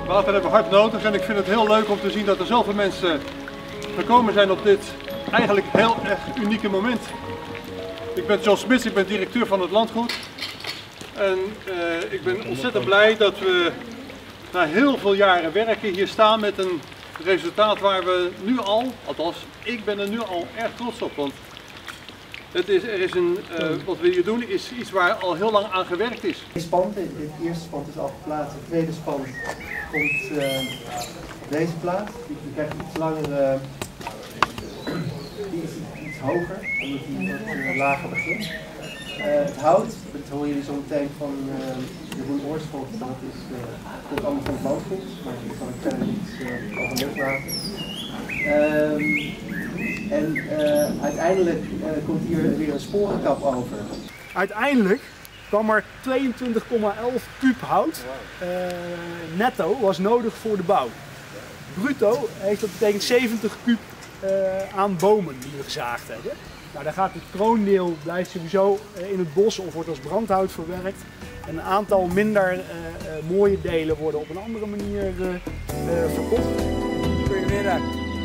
Water hebben we hard nodig en ik vind het heel leuk om te zien dat er zoveel mensen gekomen zijn op dit eigenlijk heel erg unieke moment. Ik ben John Smits, ik ben directeur van het landgoed. En ik ben ontzettend blij dat we na heel veel jaren werken hier staan met een resultaat waar we nu al, althans ik ben er nu al erg trots op. Want wat we hier doen is iets waar al heel lang aan gewerkt is. Het eerste spand is al geplaatst, het tweede spand komt op deze plaats. Die krijgt iets langere, die is iets hoger, omdat die wat lager begint. Het hout, dat horen jullie zo meteen van Jeroen Oorschot, dat komt allemaal van het landgoed, maar daar kan ik verder niets over loslaten. Uiteindelijk komt hier weer een sporenkap over. Uiteindelijk kwam er 22,11 kuub hout netto was nodig voor de bouw. Bruto heeft dat betekent 70 kuub aan bomen die we gezaagd hebben. Nou, daar gaat het kroondeel blijft sowieso in het bos of wordt als brandhout verwerkt. En een aantal minder mooie delen worden op een andere manier verkocht. Goedemiddag.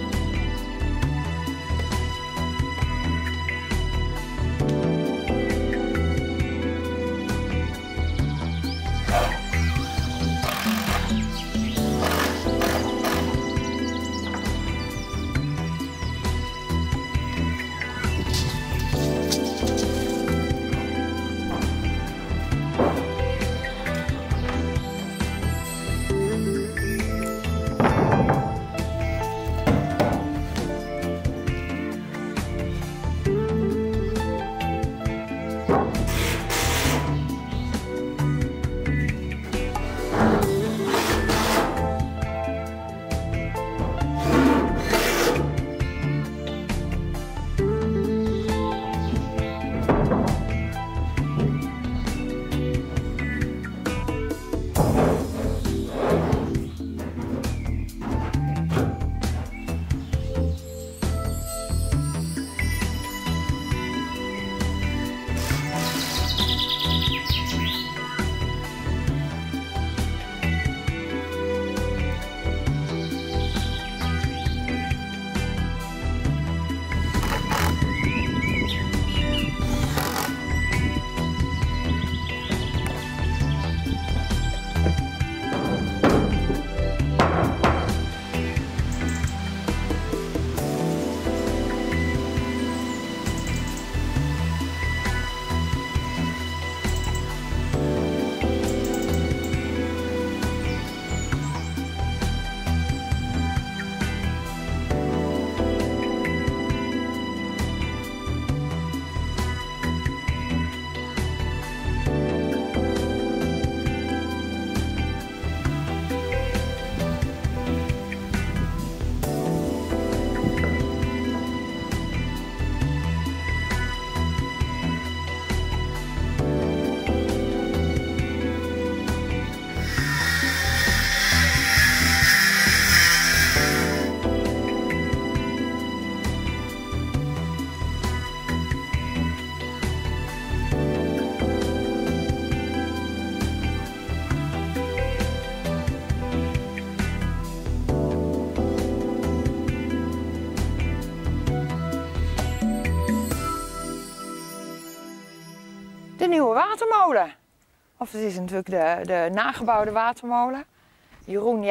De nieuwe watermolen. Of het is natuurlijk de nagebouwde watermolen. Jeroen,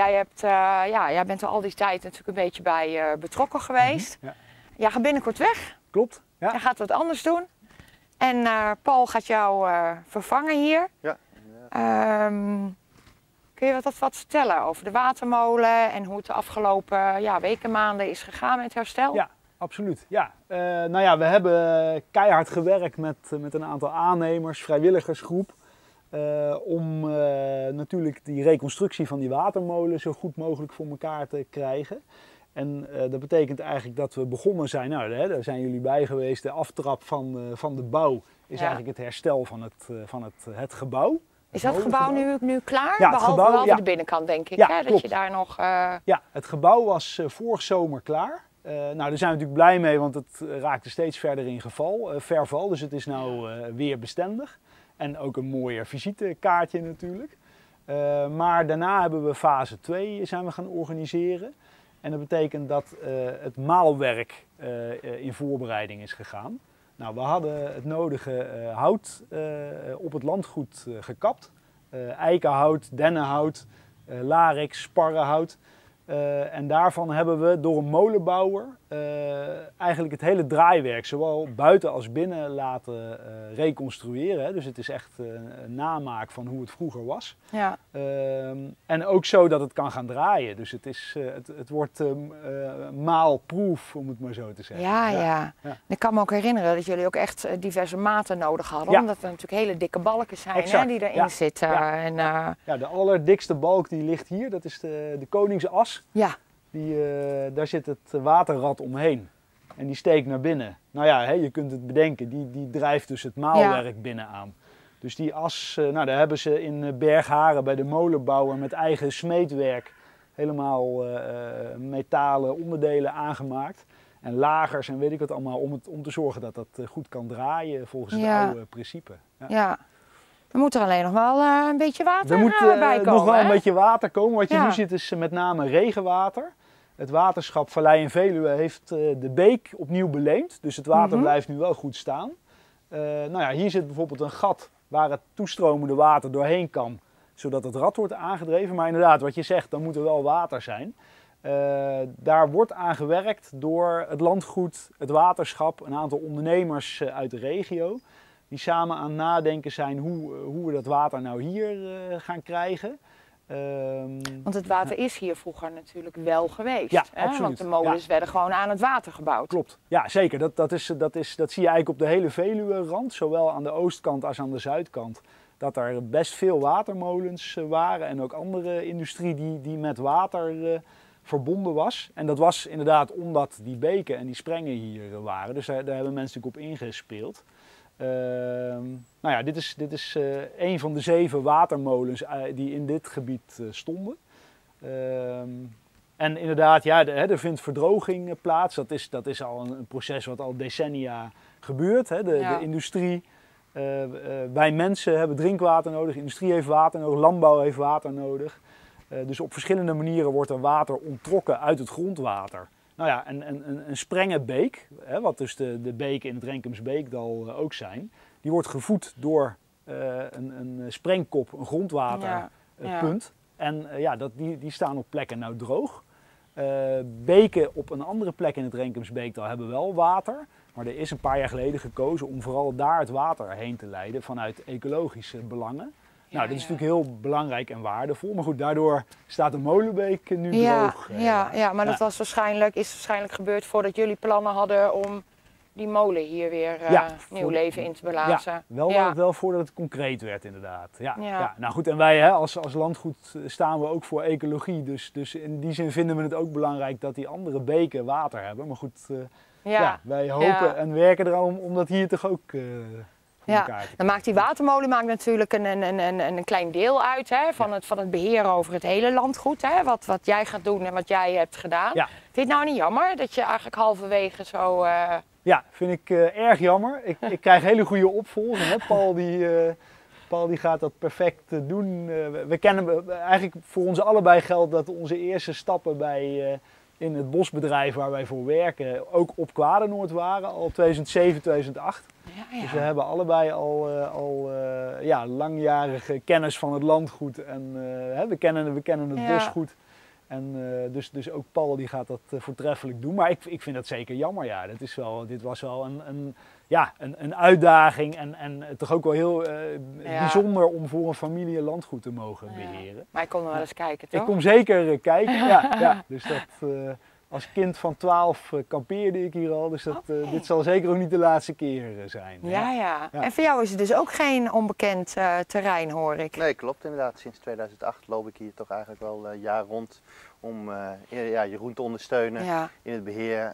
jij bent er al die tijd natuurlijk een beetje bij betrokken geweest. Ja. Jij gaat binnenkort weg. Klopt. Ja. Jij gaat wat anders doen. En Paul gaat jou vervangen hier. Ja. Kun je wat vertellen over de watermolen en hoe het de afgelopen weken, maanden is gegaan met herstel? Ja, absoluut. Ja. We hebben keihard gewerkt met een aantal aannemers, vrijwilligersgroep. Om natuurlijk die reconstructie van die watermolen zo goed mogelijk voor elkaar te krijgen. En dat betekent eigenlijk dat we begonnen zijn, daar zijn jullie bij geweest, de aftrap van de bouw is eigenlijk het herstel van het gebouw. Is dat gebouw nu klaar? Ja, behalve de binnenkant denk ik, ja, dat je daar nog... Ja, het gebouw was vorig zomer klaar. Daar zijn we natuurlijk blij mee, want het raakte steeds verder in verval. Dus het is nou weer bestendig. En ook een mooier visitekaartje natuurlijk. Maar daarna hebben we fase 2 zijn we gaan organiseren. En dat betekent dat het maalwerk in voorbereiding is gegaan. Nou, we hadden het nodige hout op het landgoed gekapt. Eikenhout, dennenhout, larix, sparrenhout. En daarvan hebben we door een molenbouwer eigenlijk het hele draaiwerk, zowel buiten als binnen, laten reconstrueren. Hè. Dus het is echt een namaak van hoe het vroeger was. Ja. En ook zo dat het kan gaan draaien. Dus het wordt maalproof, om het maar zo te zeggen. Ja. Ik kan me ook herinneren dat jullie ook echt diverse maten nodig hadden. Ja. Omdat er natuurlijk hele dikke balken zijn, Exact. hè, die erin zitten. Ja. En, Ja, de allerdikste balk die ligt hier, dat is de koningsas. ja. Daar zit het waterrad omheen. En die steekt naar binnen. Nou ja, je kunt het bedenken, die drijft dus het maalwerk binnenaan. Dus die as, daar hebben ze in Bergharen bij de molenbouwer met eigen smeedwerk helemaal metalen onderdelen aangemaakt. En lagers en weet ik wat allemaal, om te zorgen dat dat goed kan draaien volgens het oude principe. Ja. Er moet er alleen nog wel een beetje water er moet bij komen. nog wel een hè? beetje water komen. Wat je nu ziet is met name regenwater. Het waterschap Vallei en Veluwe heeft de beek opnieuw beleend. Dus het water blijft nu wel goed staan. Hier zit bijvoorbeeld een gat waar het toestromende water doorheen kan. Zodat het rad wordt aangedreven. Maar inderdaad, wat je zegt, dan moet er wel water zijn. Daar wordt aan gewerkt door het landgoed, het waterschap, een aantal ondernemers uit de regio. Die samen aan het nadenken zijn hoe we dat water nou hier gaan krijgen. Want het water is hier vroeger natuurlijk wel geweest. Ja, hè? absoluut. Want de molens werden gewoon aan het water gebouwd. Klopt, ja zeker. Dat zie je eigenlijk op de hele Veluwe-rand, zowel aan de oostkant als aan de zuidkant. Dat er best veel watermolens waren en ook andere industrie die met water verbonden was. En dat was inderdaad omdat die beken en die sprengen hier waren. Dus daar hebben mensen natuurlijk op ingespeeld. Dit is een van de 7 watermolens die in dit gebied stonden. En inderdaad, er vindt verdroging plaats. Dat is al een proces wat al decennia gebeurt. De industrie, wij mensen hebben drinkwater nodig, industrie heeft water nodig, landbouw heeft water nodig. Dus op verschillende manieren wordt er water onttrokken uit het grondwater. Nou ja, een sprengenbeek, wat dus de beken in het Renkumsbeekdal ook zijn, die wordt gevoed door een sprengkop, een grondwaterpunt. En die staan op plekken nou droog. Beken op een andere plek in het Renkumsbeekdal hebben wel water. Maar er is een paar jaar geleden gekozen om vooral daar het water heen te leiden vanuit ecologische belangen. Nou, dat is natuurlijk heel belangrijk en waardevol. Maar goed, daardoor staat de Molenbeek nu droog. Maar dat is waarschijnlijk gebeurd voordat jullie plannen hadden om die molen hier weer nieuw leven in te blazen. Ja, wel voordat het concreet werd inderdaad. Ja. Nou goed, en wij als landgoed staan we ook voor ecologie. Dus in die zin vinden we het ook belangrijk dat die andere beken water hebben. Maar goed, wij hopen en werken erom om dat hier toch ook... dan maakt die watermolen natuurlijk een klein deel uit van het beheer over het hele landgoed. Hè? Wat jij gaat doen en wat jij hebt gedaan. Ja. Vind je het nou niet jammer dat je eigenlijk halverwege zo... Ja, vind ik erg jammer. Ik krijg hele goede opvolging. Hè? Paul die gaat dat perfect doen. We kennen eigenlijk voor ons allebei geldt dat onze eerste stappen in het bosbedrijf waar wij voor werken ook op Kwadenoord waren, al 2007, 2008. Ja. Dus we hebben allebei al langjarige kennis van het landgoed en we kennen het bos goed. En dus ook Paul die gaat dat voortreffelijk doen. Maar ik vind dat zeker jammer. Ja. Dit was wel een uitdaging en toch ook wel heel bijzonder om voor een familie een landgoed te mogen beheren. Maar ik kom nog wel eens kijken, toch? Ik kom zeker kijken, Dus als kind van 12 kampeerde ik hier al, dus dit zal zeker ook niet de laatste keer zijn. Ja. En voor jou is het dus ook geen onbekend terrein, hoor ik. Nee, klopt inderdaad. Sinds 2008 loop ik hier toch eigenlijk wel jaar rond om Jeroen te ondersteunen in het beheer.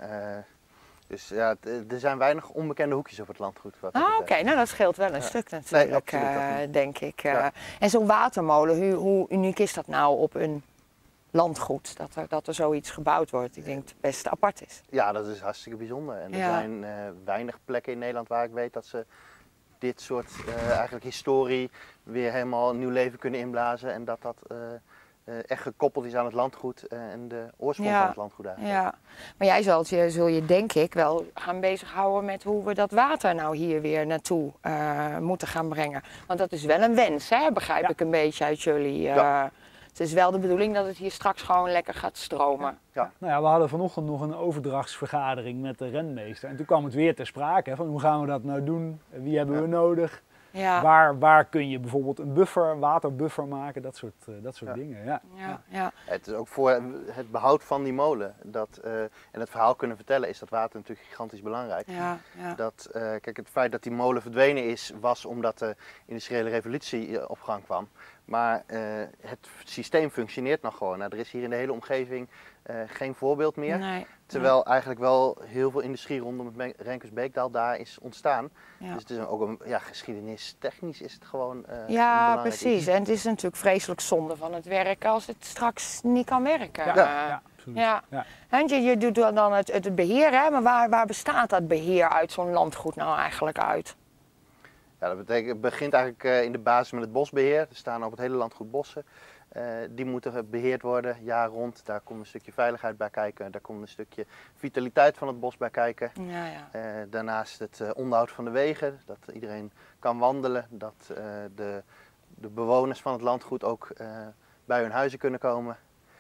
Dus ja, er zijn weinig onbekende hoekjes op het landgoed. Oké. Nou dat scheelt wel een stuk natuurlijk, denk ik. En zo'n watermolen, hoe uniek is dat nou op een landgoed, dat er zoiets gebouwd wordt? Ik denk dat het best apart is. Ja, dat is hartstikke bijzonder. En er zijn weinig plekken in Nederland waar ik weet dat ze dit soort eigenlijk historie weer helemaal nieuw leven kunnen inblazen. En dat echt gekoppeld is aan het landgoed en de oorsprong van het landgoed eigenlijk. Ja, maar jij zul je denk ik wel gaan bezighouden met hoe we dat water nou hier weer naartoe moeten gaan brengen. Want dat is wel een wens, hè? Begrijp ik een beetje uit jullie. Het is wel de bedoeling dat het hier straks gewoon lekker gaat stromen. Ja. Nou ja, we hadden vanochtend nog een overdrachtsvergadering met de renmeester. En toen kwam het weer ter sprake, hè, van hoe gaan we dat nou doen? Wie hebben we nodig? Ja. Waar kun je bijvoorbeeld een waterbuffer maken, dat soort dingen. Ja. Het is ook voor het behoud van die molen en het verhaal kunnen vertellen, is dat water natuurlijk gigantisch belangrijk. Kijk, het feit dat die molen verdwenen is, was omdat de industriële revolutie op gang kwam. Maar het systeem functioneert nog gewoon. Nou, er is hier in de hele omgeving geen voorbeeld meer. Terwijl eigenlijk wel heel veel industrie rondom het Renkersbeekdal daar is ontstaan. Dus het is ook geschiedenistechnisch is het gewoon ja, precies. Iets. En het is natuurlijk vreselijk zonde van het werk als het straks niet kan werken. Absoluut. Ja. En je doet dan het beheer, hè? Maar waar bestaat dat beheer uit zo'n landgoed nou eigenlijk uit? Ja, dat betekent, het begint eigenlijk in de basis met het bosbeheer. Er staan op het hele landgoed bossen. Die moeten beheerd worden jaar rond. Daar komt een stukje veiligheid bij kijken. Daar komt een stukje vitaliteit van het bos bij kijken. Daarnaast het onderhoud van de wegen. Dat iedereen kan wandelen. Dat de bewoners van het landgoed ook bij hun huizen kunnen komen.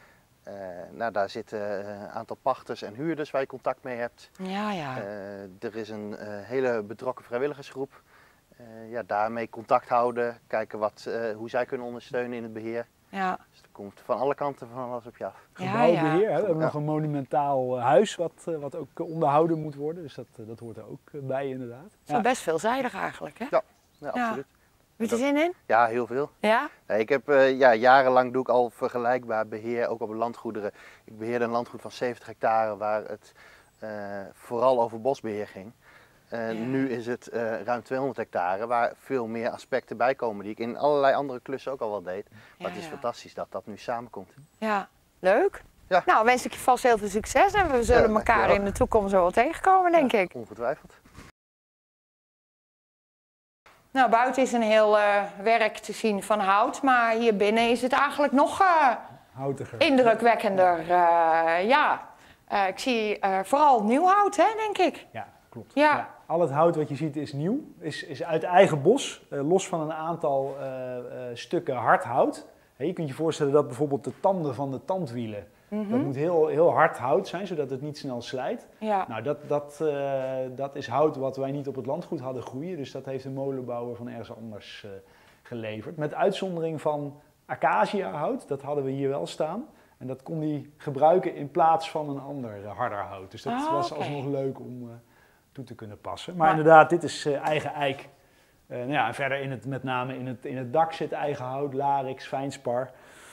Daar zitten een aantal pachters en huurders waar je contact mee hebt. Er is een hele betrokken vrijwilligersgroep. Daarmee contact houden, kijken hoe zij kunnen ondersteunen in het beheer. Dus er komt van alle kanten van alles op je af. Gebouwbeheer, we hebben nog een monumentaal huis wat ook onderhouden moet worden, dus dat hoort er ook bij inderdaad. Het is wel best veelzijdig eigenlijk, hè? Ja, absoluut. Heb je er zin in? Ja, heel veel. Ja? Ik heb jarenlang doe ik al vergelijkbaar beheer, ook op landgoederen. Ik beheerde een landgoed van 70 hectare waar het vooral over bosbeheer ging. Nu is het ruim 200 hectare waar veel meer aspecten bij komen die ik in allerlei andere klussen ook al wel deed. Maar het is fantastisch dat dat nu samenkomt. Ja, leuk. Ja. Nou, wens ik je vast heel veel succes en we zullen elkaar in de toekomst wel tegenkomen, denk ik. Ongetwijfeld. Nou, buiten is een heel werk te zien van hout, maar hier binnen is het eigenlijk nog houtiger. Indrukwekkender. Ik zie vooral nieuw hout, hè, denk ik. Ja, klopt. Ja. Al het hout wat je ziet is nieuw, is uit eigen bos, los van een aantal stukken hard hout. Je kunt je voorstellen dat bijvoorbeeld de tanden van de tandwielen, dat moet heel hard hout zijn, zodat het niet snel slijt. Nou, dat is hout wat wij niet op het landgoed hadden groeien, dus dat heeft een molenbouwer van ergens anders geleverd. Met uitzondering van acaciahout, dat hadden we hier wel staan. En dat kon hij gebruiken in plaats van een ander harder hout. Dus dat was alsnog leuk om toe te kunnen passen. Maar inderdaad, dit is eigen eik. En verder met name in het dak zit eigen hout, larix, fijnspar.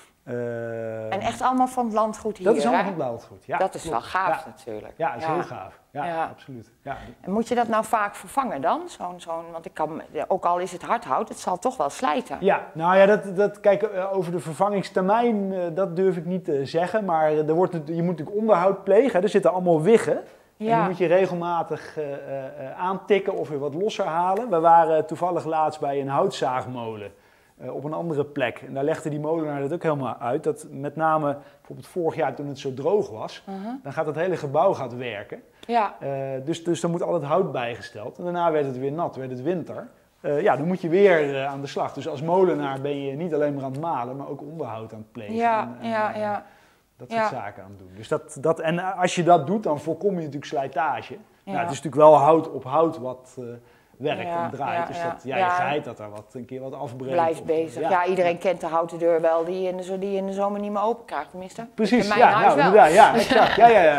En echt allemaal van het landgoed hier, dat is allemaal van het landgoed, ja. Dat is wel gaaf natuurlijk. Ja, dat is heel gaaf. Ja, absoluut. Ja. En moet je dat nou vaak vervangen dan? Want ook al is het hardhout, het zal toch wel slijten. Ja, nou ja, kijk, over de vervangingstermijn, dat durf ik niet te zeggen. Maar je moet natuurlijk onderhoud plegen. Er zitten allemaal wiggen. En die moet je regelmatig aantikken of weer wat losser halen. We waren toevallig laatst bij een houtzaagmolen op een andere plek. En daar legde die molenaar dat ook helemaal uit. Dat met name bijvoorbeeld vorig jaar toen het zo droog was, dan gaat het hele gebouw werken. Ja. Dus dan moet al het hout bijgesteld. En daarna werd het weer nat, werd het winter. Dan moet je weer aan de slag. Dus als molenaar ben je niet alleen maar aan het malen, maar ook onderhoud aan het plegen. Dat soort zaken aan het doen. Dus en als je dat doet, dan voorkom je natuurlijk slijtage. Nou, het is natuurlijk wel hout op hout wat werkt en draait. Dus je geit dat er een keer wat afbreekt. Blijft bezig. Ja, iedereen kent de houten deur wel die je in de zomer niet meer open krijgt, tenminste. Precies, in mijn huis wel. Ja, exact.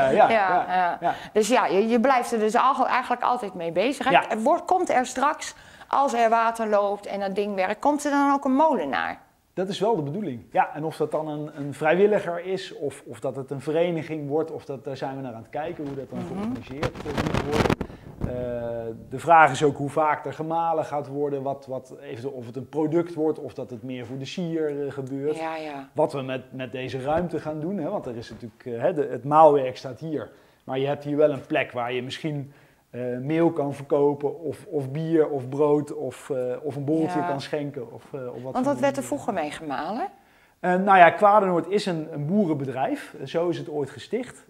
Dus je blijft er dus eigenlijk altijd mee bezig. Ja. Komt er straks, als er water loopt en dat ding werkt, komt er dan ook een molenaar? Dat is wel de bedoeling. Ja, en of dat dan een vrijwilliger is, of dat het een vereniging wordt, daar zijn we naar aan het kijken hoe dat dan georganiseerd moet worden. De vraag is ook hoe vaak er gemalen gaat worden, of het een product wordt of dat het meer voor de sier gebeurt. Wat we met deze ruimte gaan doen, want er is natuurlijk, het maalwerk staat hier, maar je hebt hier wel een plek waar je misschien meel kan verkopen of bier of brood of een borreltje kan schenken. Want wat werd er vroeger mee gemalen? Nou ja, Kwadenoord is een boerenbedrijf. Zo is het ooit gesticht.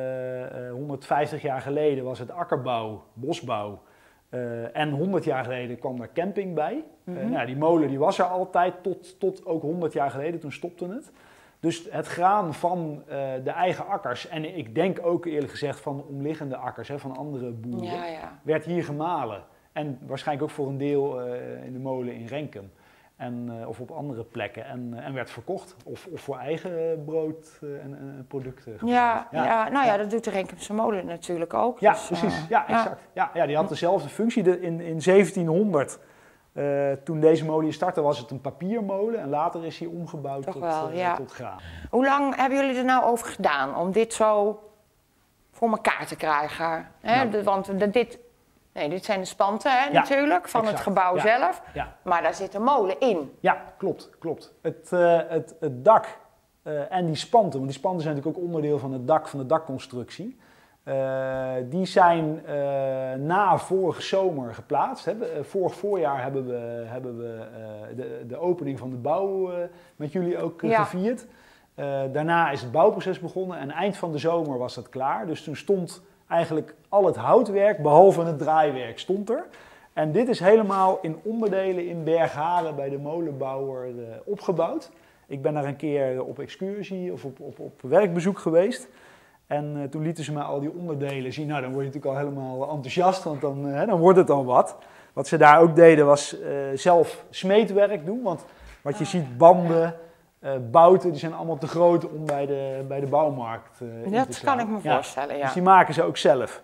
150 jaar geleden was het akkerbouw, bosbouw. En 100 jaar geleden kwam daar camping bij. Nou, die molen die was er altijd tot ook 100 jaar geleden, toen stopte het. Dus het graan van de eigen akkers, en ik denk ook eerlijk gezegd van de omliggende akkers, van andere boeren, werd hier gemalen. En waarschijnlijk ook voor een deel in de molen in Renkum. Of op andere plekken. En werd verkocht. Of voor eigen brood en producten. Nou ja, dat doet de Renkumse molen natuurlijk ook. Ja, dus, precies. Ja, exact. Ja, die had dezelfde functie. In 1700, toen deze molen hier startte, was het een papiermolen. En later is hij omgebouwd tot graan. Hoe lang hebben jullie er nou over gedaan om dit zo voor elkaar te krijgen? Want dit zijn de spanten natuurlijk, van het gebouw zelf. Ja. Maar daar zit een molen in. Ja, klopt. Het dak en die spanten, want die spanten zijn natuurlijk ook onderdeel van het dak, van de dakconstructie. Die zijn na vorige zomer geplaatst. Vorig voorjaar hebben we de opening van de bouw met jullie ook gevierd. Daarna is het bouwproces begonnen en eind van de zomer was dat klaar. Dus toen stond eigenlijk al het houtwerk, behalve het draaiwerk, stond er. En dit is helemaal in onderdelen in Bergharen bij de molenbouwer opgebouwd. Ik ben daar een keer op excursie of op werkbezoek geweest. En toen lieten ze mij al die onderdelen zien. Nou, dan word je natuurlijk al helemaal enthousiast, want dan wordt het al wat. Wat ze daar ook deden was zelf smeedwerk doen. Want wat je ziet, banden, bouten, die zijn allemaal te groot om bij de bouwmarkt in te slaan. Dat kan ik me voorstellen, ja. Dus die maken ze ook zelf.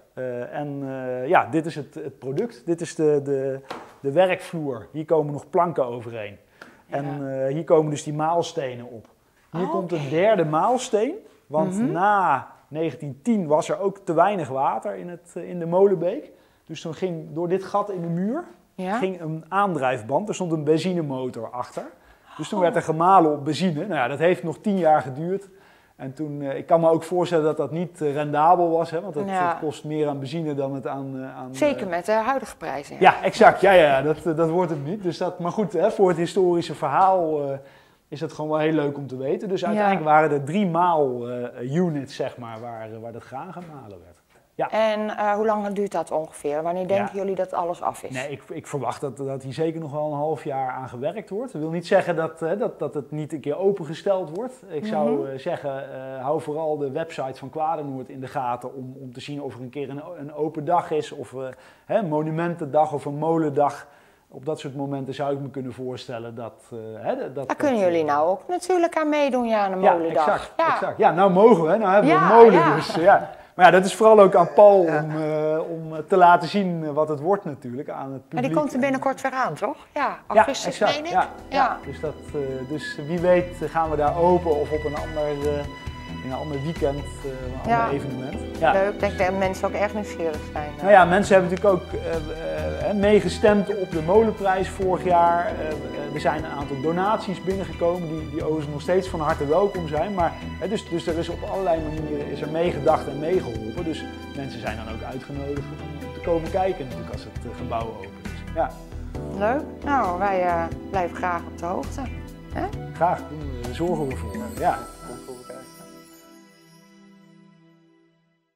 Dit is het product. Dit is de werkvloer. Hier komen nog planken overheen. Ja. En hier komen dus die maalstenen op. Hier komt een derde maalsteen. Want na 1910 was er ook te weinig water in de Molenbeek. Dus toen ging door dit gat in de muur ging een aandrijfband. Er stond een benzinemotor achter. Dus toen werd er gemalen op benzine. Nou ja, dat heeft nog 10 jaar geduurd. En toen, ik kan me ook voorstellen dat dat niet rendabel was. Want het kost meer aan benzine dan het aan zeker met de huidige prijzen. Ja, exact. Ja, dat wordt het niet. Dus maar goed, voor het historische verhaal is het gewoon wel heel leuk om te weten. Dus uiteindelijk waren er 3 maal-units, zeg maar, waar dat graan gemalen werd. Ja. En hoe lang duurt dat ongeveer? Wanneer denken jullie dat alles af is? Nee, ik verwacht dat hier zeker nog wel een half jaar aan gewerkt wordt. Dat wil niet zeggen dat het niet een keer opengesteld wordt. Ik zou zeggen, hou vooral de website van Kwadenoord in de gaten om te zien of er een keer een open dag is. Of een monumentendag of een molendag. Op dat soort momenten zou ik me kunnen voorstellen dat... Daar kunnen jullie nou ook natuurlijk aan meedoen, aan een molendag. Exact. Ja, nou mogen we. Nou hebben we een molen, dus ja. Maar ja, dat is vooral ook aan Paul om te laten zien wat het wordt natuurlijk aan het publiek. Maar die komt er binnenkort weer aan, toch? Ja, augustus meen ik. Ja. Dus wie weet gaan we daar open of op in een ander weekend, een ander evenement. Ja. Leuk, ik denk dat mensen ook erg nieuwsgierig zijn. Nou ja, mensen hebben natuurlijk ook meegestemd op de molenprijs vorig jaar. Er zijn een aantal donaties binnengekomen die overigens nog steeds van harte welkom zijn. Maar, dus er is op allerlei manieren is er meegedacht en meegeholpen. Dus mensen zijn dan ook uitgenodigd om te komen kijken natuurlijk als het gebouw open is. Ja. Leuk. Nou, wij blijven graag op de hoogte. Graag, doen we zorgen we voor. Ja. Komt voor elkaar.